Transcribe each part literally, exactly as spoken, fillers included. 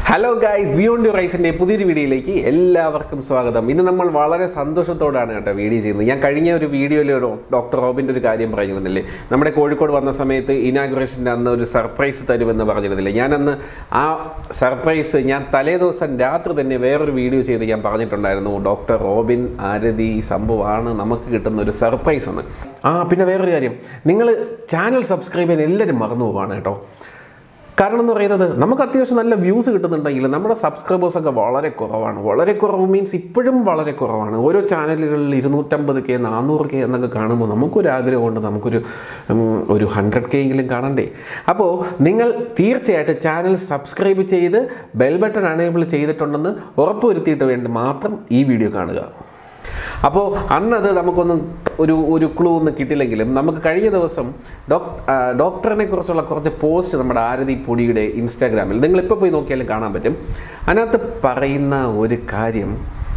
Hello guys, Beyond Your Eyes ന്റെ പുതിയൊരു വീഡിയോയിലേക്ക് എല്ലാവർക്കും സ്വാഗതം. ഇന്ന് നമ്മൾ വളരെ സന്തോഷത്തോടെയാണ് കേട്ടോ വീഡിയോ ചെയ്യുന്നത്. ഞാൻ കഴിഞ്ഞ ഒരു വീഡിയോയിൽ ഡോക്ടർ റോബിൻ്റെ ഒരു കാര്യം പറഞ്ഞിരുന്നില്ലേ, നമ്മുടെ കോഴിക്കോട് വന്ന സമയത്ത് ഇനാഗുറേഷൻ്റെ അന്ന് ഒരു സർപ്രൈസ് തരുമെന്ന് പറഞ്ഞിരുന്നില്ലേ. ഞാനന്ന് ആ സർപ്രൈസ് ഞാൻ തലേ ദിവസം രാത്രി തന്നെ വേറൊരു വീഡിയോ ചെയ്ത് ഞാൻ പറഞ്ഞിട്ടുണ്ടായിരുന്നു. ഡോക്ടർ റോബിൻ ആരതി സംഭവമാണ് നമുക്ക് കിട്ടുന്ന ഒരു സർപ്രൈസ് എന്ന്. ആ പിന്നെ വേറൊരു കാര്യം, നിങ്ങൾ ചാനൽ സബ്സ്ക്രൈബ് ചെയ്യാൻ എല്ലാവരും മറന്നു പോവാണ് കേട്ടോ. കാരണം എന്ന് പറയുന്നത് നമുക്ക് അത്യാവശ്യം നല്ല വ്യൂസ് കിട്ടുന്നുണ്ടെങ്കിൽ നമ്മുടെ സബ്സ്ക്രൈബേഴ്സൊക്കെ വളരെ കുറവാണ്. വളരെ കുറവ് മീൻസ് ഇപ്പോഴും വളരെ കുറവാണ്. ഓരോ ചാനലുകളിൽ ഇരുന്നൂറ്റമ്പത് കെ നാനൂറ് കെ എന്നൊക്കെ കാണുമ്പോൾ നമുക്കൊരാഗ്രഹമുണ്ട്, നമുക്കൊരു ഒരു ഹൺഡ്രഡ് കെ എങ്കിലും കാണണ്ടേ. അപ്പോൾ നിങ്ങൾ തീർച്ചയായിട്ടും ചാനൽ സബ്സ്ക്രൈബ് ചെയ്ത് ബെൽ ബട്ടൺ അനേബിൾ ചെയ്തിട്ടുണ്ടെന്ന് ഉറപ്പുവരുത്തിയിട്ട് വേണ്ടി മാത്രം ഈ വീഡിയോ കാണുക. അപ്പോൾ അന്നത് നമുക്കൊന്നും ഒരു ഒരു ക്ലൂ ഒന്നും കിട്ടില്ലെങ്കിലും നമുക്ക് കഴിഞ്ഞ ദിവസം ഡോക് ഡോക്ടറിനെ കുറിച്ചുള്ള കുറച്ച് പോസ്റ്റ് നമ്മുടെ ആരതി പൊടിയുടെ ഇൻസ്റ്റാഗ്രാമിൽ നിങ്ങളിപ്പോൾ പോയി നോക്കിയാലും കാണാൻ പറ്റും. അതിനകത്ത് പറയുന്ന ഒരു കാര്യം,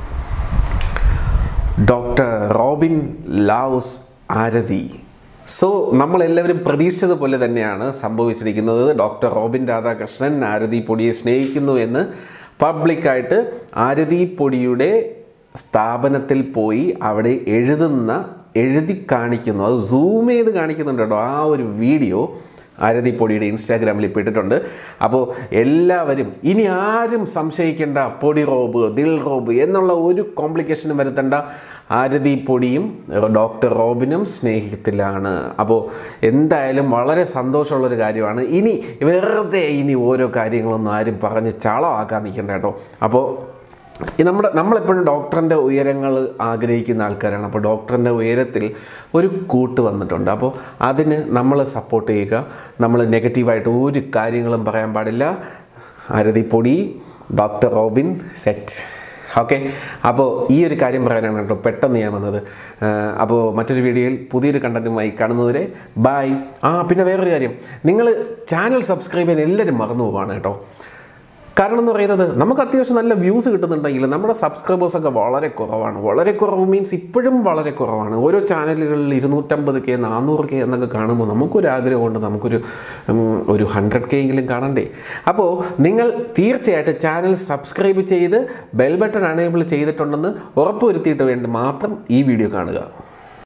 doctor Robin loves Arathi. So നമ്മളെല്ലാവരും പ്രതീക്ഷിച്ചതുപോലെ തന്നെയാണ് സംഭവിച്ചിരിക്കുന്നത്. ഡോക്ടർ റോബിൻ രാധാകൃഷ്ണൻ ആരതി പൊടിയെ സ്നേഹിക്കുന്നു എന്ന് പബ്ലിക്കായിട്ട് ആരതി പൊടിയുടെ സ്ഥാപനത്തിൽ പോയി അവിടെ എഴുതുന്ന എഴുതി കാണിക്കുന്നു, അത് സൂം ചെയ്ത് കാണിക്കുന്നുണ്ട് കേട്ടോ. ആ ഒരു വീഡിയോ ആരതി പൊടിയുടെ ഇൻസ്റ്റാഗ്രാമിൽ ഇപ്പോൾ ഇട്ടിട്ടുണ്ട്. അപ്പോൾ എല്ലാവരും ഇനി ആരും സംശയിക്കേണ്ട, പൊടി റോബ് ദിൽ റോബ് എന്നുള്ള ഒരു കോംപ്ലിക്കേഷനും വരുത്തേണ്ട. ആരതി പൊടിയും ഡോക്ടർ റോബിനും സ്നേഹത്തിലാണ്. അപ്പോൾ എന്തായാലും വളരെ സന്തോഷമുള്ളൊരു കാര്യമാണ്. ഇനി വെറുതെ ഇനി ഓരോ കാര്യങ്ങളൊന്നും ആരും പറഞ്ഞ് ചളമാക്കാൻ നിൽക്കണ്ട കേട്ടോ. അപ്പോൾ നമ്മുടെ നമ്മളെപ്പോഴും ഡോക്ടറിൻ്റെ ഉയരങ്ങൾ ആഗ്രഹിക്കുന്ന ആൾക്കാരാണ്. അപ്പോൾ ഡോക്ടറിൻ്റെ ഉയരത്തിൽ ഒരു കൂട്ട് വന്നിട്ടുണ്ട്. അപ്പോൾ അതിന് നമ്മൾ സപ്പോർട്ട് ചെയ്യുക. നമ്മൾ നെഗറ്റീവായിട്ട് ഒരു കാര്യങ്ങളും പറയാൻ പാടില്ല. ആരതി പൊടി ഡോക്ടർ റോബിൻ സെറ്റ്. ഓക്കെ, അപ്പോൾ ഈ ഒരു കാര്യം പറയാനാണ് കേട്ടോ പെട്ടെന്ന് ഞാൻ വന്നത്. അപ്പോൾ മറ്റൊരു വീഡിയോയിൽ പുതിയൊരു കണ്ടൻറ്റുമായി കാണുന്നതുവരെ ബൈ. ആ പിന്നെ വേറൊരു കാര്യം, നിങ്ങൾ ചാനൽ സബ്സ്ക്രൈബ് ചെയ്യാൻ എല്ലാവരും മറന്നു പോവാണ് കേട്ടോ. കാരണം എന്ന് പറയുന്നത് നമുക്ക് അത്യാവശ്യം നല്ല വ്യൂസ് കിട്ടുന്നുണ്ടെങ്കിൽ നമ്മുടെ സബ്സ്ക്രൈബേഴ്സൊക്കെ വളരെ കുറവാണ്. വളരെ കുറവ് മീൻസ് ഇപ്പോഴും വളരെ കുറവാണ്. ഓരോ ചാനലുകളിൽ ഇരുന്നൂറ്റമ്പത് കെ നാനൂറ് കെ എന്നൊക്കെ കാണുമ്പോൾ നമുക്കൊരാഗ്രഹമുണ്ട്, നമുക്കൊരു ഒരു ഹൺഡ്രഡ് കെ എങ്കിലും കാണണ്ടേ. അപ്പോൾ നിങ്ങൾ തീർച്ചയായിട്ടും ചാനൽ സബ്സ്ക്രൈബ് ചെയ്ത് ബെൽ ബട്ടൺ അനേബിൾ ചെയ്തിട്ടുണ്ടെന്ന് ഉറപ്പുവരുത്തിയിട്ട് വേണ്ടി മാത്രം ഈ വീഡിയോ കാണുക.